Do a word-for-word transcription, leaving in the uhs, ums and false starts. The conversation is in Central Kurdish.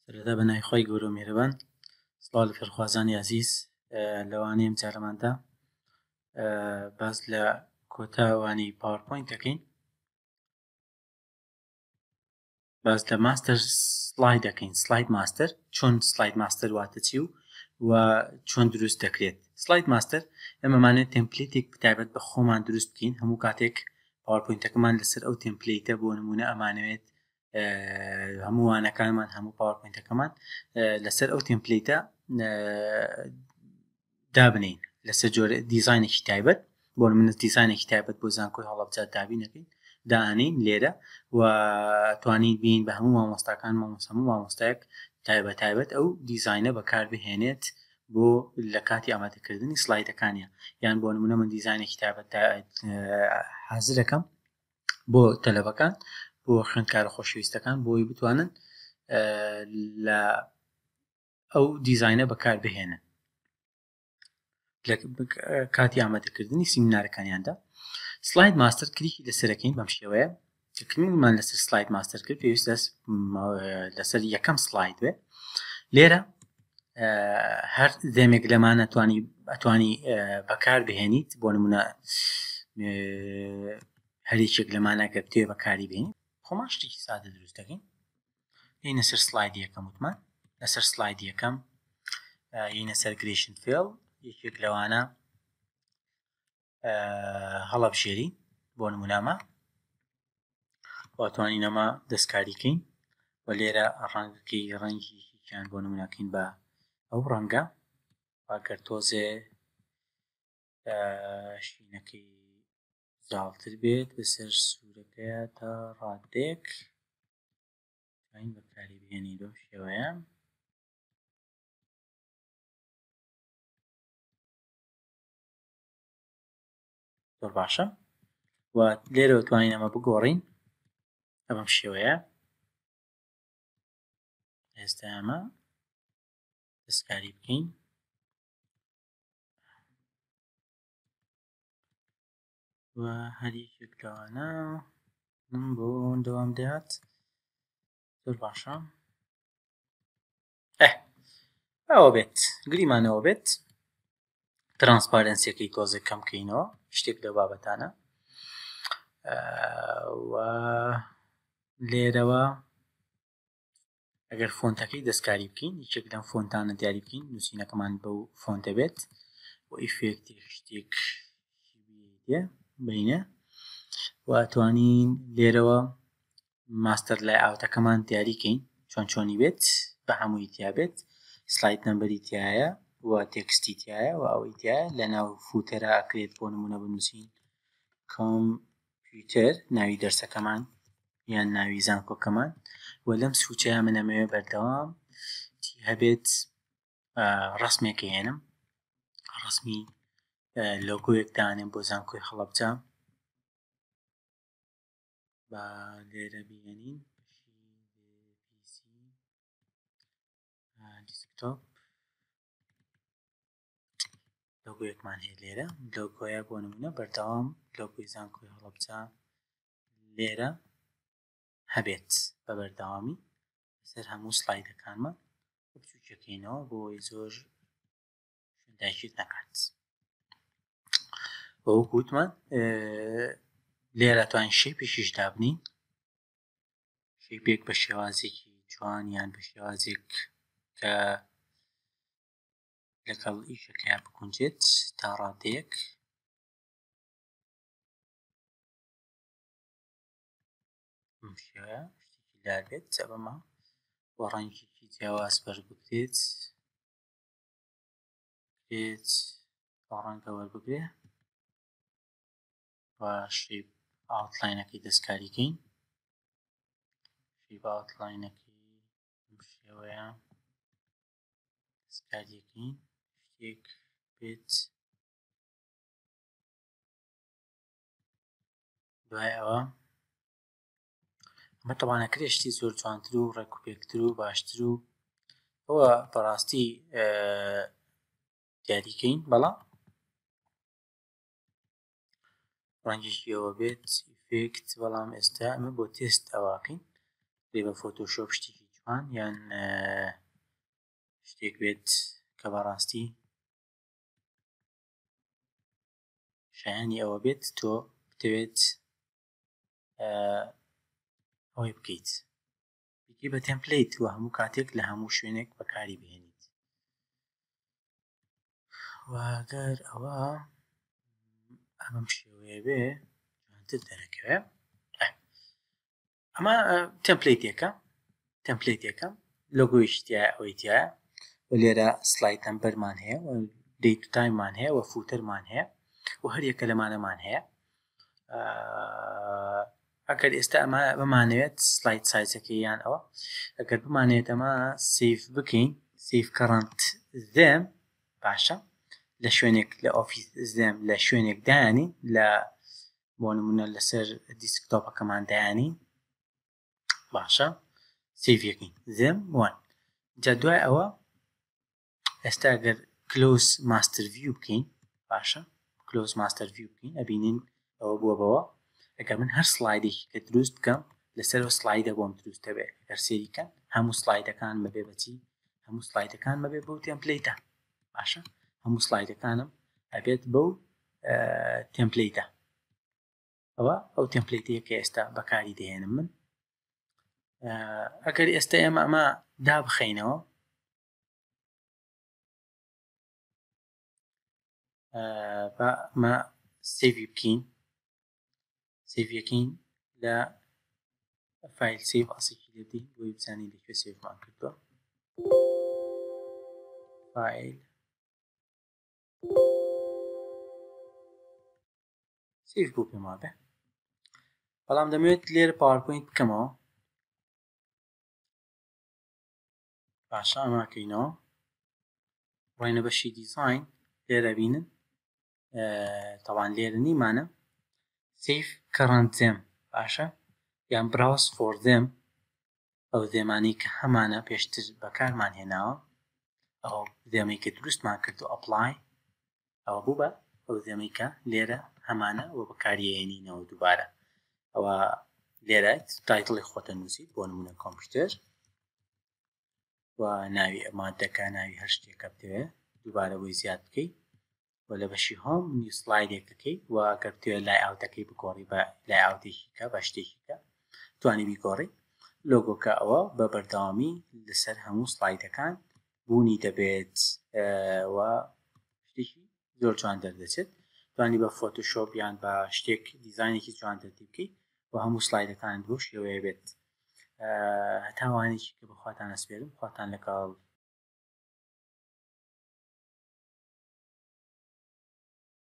سەرەتا بەناوی خۆی گەورە و میهرەبان سڵاو لە فێرخوازانی عەزیز لەوانەیە ئەم جارەماندا باس لە کۆتاوانی پاوەرپۆینت دەکەین باس لە ماستەر سڵاید دەکەین سڵاید ماستەر چۆن سڵاید ماستەر واتە چی و و چۆن دروست دەکرێت سڵاید ماستەر ئەمەمانێت تێمپلێتێک تایبەت بە خۆمان دروست بکەین هەموو کاتێک پاوەرپۆینتەکەمان لەسەر ئەو تێمپلێتە بۆ نمونە ئەمانەوێت هەموو وانەکانمان هەموو پاوەرپۆینتەکەمان لەسەر ئەو تێمپلێتە دابنین لەسەر جۆرە دیزاینێکی تایبەت بۆ نمونە دیزاینێکی تایبەت بۆ زانکۆی هەڵەبجات دابینەکەین دانین لێرە و توانین بین بە هەموو مامۆستاکان مامۆستا هەموو مامۆستایەک تایبەت تایبەت ئەو دیزاینە بەکاربهێنێت بۆ لە کاتی ئامادەکردنی سڵایدەکانیە یان بۆ نمونە من دیزاینێکی تایبەت حازر دەکەم بۆ تەلەبەکان بۆ خوێندکارە خۆشەویستەکان بۆی بتوانن لە ئەو دیزاینە بەکاربهێنن لە کاتی ئامادەکردنی سیمینارەکانیاندا سلاید ماستەر کلیکی لەسەرەکەین بەم شێوەیە کلیکمان لەسەر سلاید ماستەر کرد پێویستە لەسەر یەکەم سلاید بێ لێرە هەر دەمێک لەمانە ئەتوانی بەکاربهێنیت بۆ نمونە هەرێکێک لەمانە گەر بتوێ بەکاری بێنیت خۆمان شتێکی سادە دروست دەکەین هینە سەر سلایدی یەکەم وتمان لەسەر سلایدی یەکەم هینە سەر گرێشن فێڵ یەکێک لەوانە هەڵەبژێری بۆ نمونەمە واتوانین ئەمە دەستکاریکەین و لێرە ڕەنگەکەی ڕەنگیان بۆ نمونەکەین بە ئەو ڕەنگە واگەر تۆزێ شینەکەی زاڵتر بێت بەسەر سوورەکەیە تا ڕادێک توانین بەکاری بهێنین بەم شێوەیە زۆر باشە و لێرە توانین ئەمە بگۆڕین ئەمەم شێوەیە ئێستا ئەمە دەستکاری بکەین و هەریەکێک لەوانە بۆ دەوام دەهات زۆر باشە ئەوە بێت گریمانەوە بێت ترانسپارنسیەکەی تۆزە کەم بکەینەوە شتێک لە بابەتانە و لێرەوە ئەگەر فۆنتەکەی دەستکاری بکەین یەکێک لەم فۆنتانە دیاری بکەین نووسینەکەمان بەو فۆنتە بێت و ئیفێکتی شتێک بینە و ئەتوانین لێرەوە ماستەر لای ئاوتەکەمان دیاریکەین چۆن چۆنی بێت بە هەمووی تیا بێت سلاید نمبەری تایە و تێکستی تایە و ئەوەی تایە لە ناو فوتەرە ئەکرێت بۆ نمونە بنووسین کۆمپیوتەر ناوی دەرسەکەمان یان ناوی زانکۆکەمان و لەم سوچەیە من ئەمەوێ بەردەوام هەبێت ڕەسمێکە هێنم ڕەسمی لۆگۆیەک دانێم بۆ زانکۆی هەڵەبجە با لێرە بینین دیسکتۆپ لۆگۆیەکمان هەیە لێرە لۆگۆیە بۆ نمونە بەردەوام لۆگۆی زانکۆی هەڵەبجە لێرە هەبێت بە بەردەوامی لەسەر هەموو سلایدەکانمان بچووکەکەینەوە بۆی زۆر شوێنداکیت نەکات بە وەکو وتمان لێرە توانین شێپێکیش دابنین شێپێک بە شێوازێکی جوان یان بە شێوازێک کە لەگەڵ ئیشەکەیان بکونجێت تا ڕادەیەک شێوەیە شتێکی لار بێت ئەبەمە بۆ ڕەنگێکی جیاواز بەربگرێت بێت بۆ ڕەنگە وەربگرێ و شێپ ئاوتلاینەکەی دەستکاریکەین شێپ ئاوتلاینەکەی بەم شێوەیە دەستکاریەکەین شتێک بێت دوای ئەوە ئەمە تەوانەکرێت شتی زۆر جوانتر و ڕێکوپێکتر و باشتر و ئەوە بەڕاستی دیاریکەین بەڵام ڕەنگێکی ئەوە بێت ئیفێکت بەڵام ئێستا ئەمە بۆ تێست ئەواکەین لێ بە فۆتۆشۆپ شتێکی جوان یان شتێک بێت کە بەڕاستی شایانی ئەوە بێت تۆ بتەوێت ئەوەی بکەیت بگی بە تێمپلیت و هەموو کاتێک لە هەموو شوێنێک بەکاری بهێنیت واگەر ئەوە ئەمەم شێوەیە بێ جوانتر دەرەکەوێ ئەمە تێمپلیتێکە تێمپلیتێکە لۆگۆیشتیا ئەوەی تایە و لێرە سلایت نەمبەرمان هەیە و دەیت و تایممان هەیە و فوتەرمان هەیە و هەر یەکە لەمانەمان هەیە ئەگەر ئێستا ئەمە بمانەوێت سلایت سایزەکەی یان ئەوە ئەگەر بمانێت ئەمە سیف بکەین سیف کەڕەنت زێم باشە لە شوێنێک لە ئۆفیس زێم لە شوێنێک دایانی لە بۆ نمونە لەسەر دیسکتۆپەکەمان دایانی باشە سیف یەکەین زێم وان جا دوای ئەوە ئێستا ئەگەر کلۆز ماستەر ڤیو بکەین باشە کلۆز ماستەر ڤیو بکەین ئەبینین ئەوە بووە بەوە ئەگەر من هەر سلایدێکی کە دروست بکەم لەسەرەوە سلایدە بۆم دروستە بێ ئەگەر سێریکەن هەموو سلایدەکان بەبێ بەچی هەموو سلایدەکان بەبێ بەو تێمپلیتە باشە هەموو سلایدەکانم ئەبێت بەو تێمپلیتە ئەوە ئەو تێمپلیتەیە کە ئێستا بەکاری دەهێنم من ئەگەر ئێستا ئێمە ئەمە دابخەینەوە بەمە سێڤی بکەین سێڤیەکەین لە فایل سێڤ ئاسێکی لێبدەین بۆی بزانین لەکوێ سێڤمان کردووە فایل سێڤ بوو پێما بێ بەڵام دەمەوێت لێرە پاوەرپۆینت بکەمەوە باشە ئەماکەینەوە ڕۆینە بەشی دیزاین لێرە بینن تەوان لێرە نیمانە سیف کەڕەنت زێم باشە یان براوس فۆر زێم ئەو زێمانی کە هەمانە پێشتر بەکارمان هێناوە ئەو زێمەی کە دروستمان کردو ئەپڵای ئەوە بوو بە ئەو زێمەی کە لێرە هەمانە و بەکاریهێنینەوە دووبارە ئەوە لێرە تایتڵی خۆتە نووسیت بۆ نمونە کۆمپیوتەر و ناوی مادەکە ناوی هەر شتێکە بتەوێت دووبارە بۆی زیاد بکەیت و لە بەشی هۆم نیو سلایدێک بکەیت و ئەگەر بتەوێت لای ئاوتەکەی بگۆڕی بە لای ئاوتێکی کە بە شتێکی کە توانی بیگۆڕی لۆگۆکە ئەوە بە بەردەوامی لەسەر هەموو سلایدەکان بوونی دەبێت و شتێکی زۆر جوان دەردەچێت توانی بە فۆتۆشۆپ یان بە شتێک دیزاینێکی جوان دەردی بکەیت و هەموو سلایدەکانت بۆ شێوەیە بێت هەتاوانێکی کە بەخواتان ئەسپێرم خواتان لەگەڵ